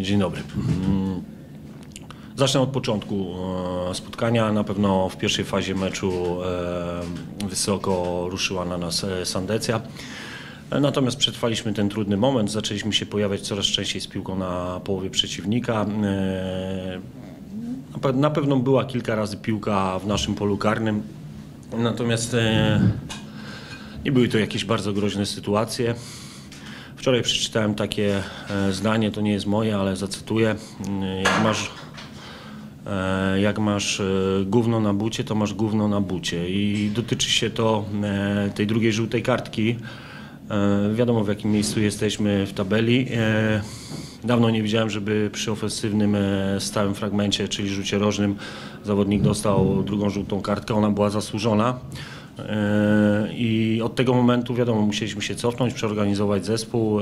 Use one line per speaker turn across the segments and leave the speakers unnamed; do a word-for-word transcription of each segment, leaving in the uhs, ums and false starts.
Dzień dobry. Zacznę od początku spotkania. Na pewno w pierwszej fazie meczu wysoko ruszyła na nas Sandecja. Natomiast przetrwaliśmy ten trudny moment, zaczęliśmy się pojawiać coraz częściej z piłką na połowie przeciwnika. Na pewno była kilka razy piłka w naszym polu karnym, natomiast nie były to jakieś bardzo groźne sytuacje. Wczoraj przeczytałem takie zdanie, to nie jest moje, ale zacytuję: jak masz, jak masz gówno na bucie, to masz gówno na bucie. I dotyczy się to tej drugiej żółtej kartki. Wiadomo, w jakim miejscu jesteśmy w tabeli. Dawno nie widziałem, żeby przy ofensywnym stałym fragmencie, czyli rzucie rożnym, zawodnik dostał drugą żółtą kartkę. Ona była zasłużona. I od tego momentu, wiadomo, musieliśmy się cofnąć, przeorganizować zespół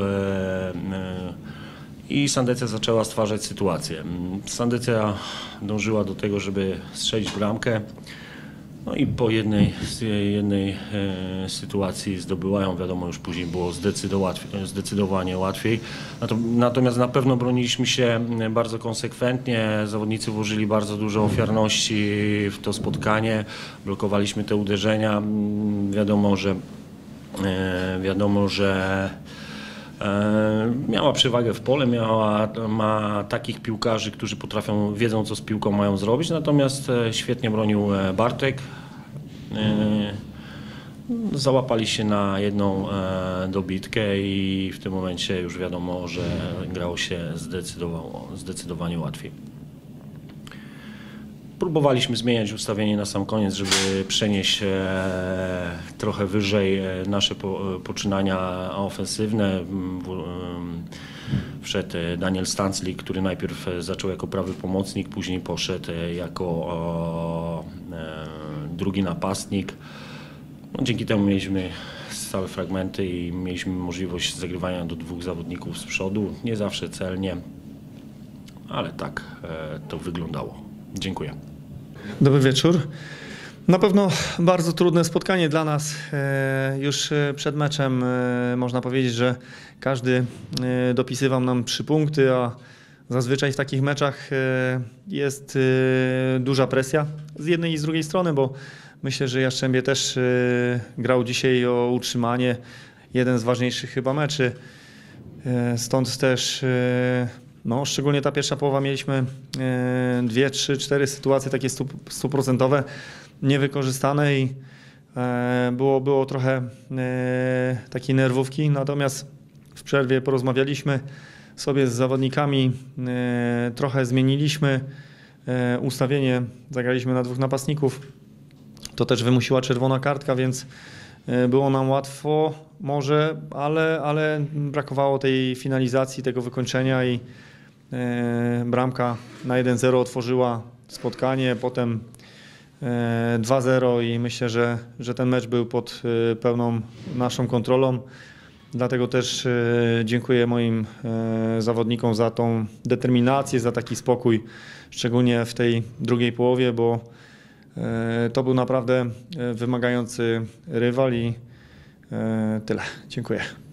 i Sandecja zaczęła stwarzać sytuację. Sandecja dążyła do tego, żeby strzelić bramkę. No i po jednej, jednej e, sytuacji zdobyła ją, wiadomo, już później było zdecydowanie łatwiej. Natomiast na pewno broniliśmy się bardzo konsekwentnie, zawodnicy włożyli bardzo dużo ofiarności w to spotkanie, blokowaliśmy te uderzenia. Wiadomo, że, e, wiadomo, że e, miała przewagę w pole, miała, ma takich piłkarzy, którzy potrafią, wiedzą, co z piłką mają zrobić, natomiast świetnie bronił Bartek. Załapali się na jedną dobitkę i w tym momencie już wiadomo, że grało się zdecydowanie łatwiej. Próbowaliśmy zmieniać ustawienie na sam koniec, żeby przenieść trochę wyżej nasze poczynania ofensywne. Wszedł Daniel Stancli, który najpierw zaczął jako prawy pomocnik, później poszedł jako drugi napastnik. No, dzięki temu mieliśmy stałe fragmenty i mieliśmy możliwość zagrywania do dwóch zawodników z przodu. Nie zawsze celnie, ale tak to wyglądało. Dziękuję.
Dobry wieczór. Na pewno bardzo trudne spotkanie dla nas. Już przed meczem można powiedzieć, że każdy dopisywał nam trzy punkty, a zazwyczaj w takich meczach jest duża presja z jednej i z drugiej strony, bo myślę, że Jastrzębie też grał dzisiaj o utrzymanie. Jeden z ważniejszych chyba meczy. Stąd też no, szczególnie ta pierwsza połowa mieliśmy dwie, trzy, cztery sytuacje takie stuprocentowe, niewykorzystane i było, było trochę takiej nerwówki. Natomiast w przerwie porozmawialiśmy sobie z zawodnikami, trochę zmieniliśmy ustawienie, zagraliśmy na dwóch napastników. To też wymusiła czerwona kartka, więc było nam łatwo może, ale, ale brakowało tej finalizacji, tego wykończenia i bramka na jeden zero otworzyła spotkanie, potem dwa zero i myślę, że, że ten mecz był pod pełną naszą kontrolą. Dlatego też dziękuję moim zawodnikom za tą determinację, za taki spokój, szczególnie w tej drugiej połowie, bo to był naprawdę wymagający rywal i tyle. Dziękuję.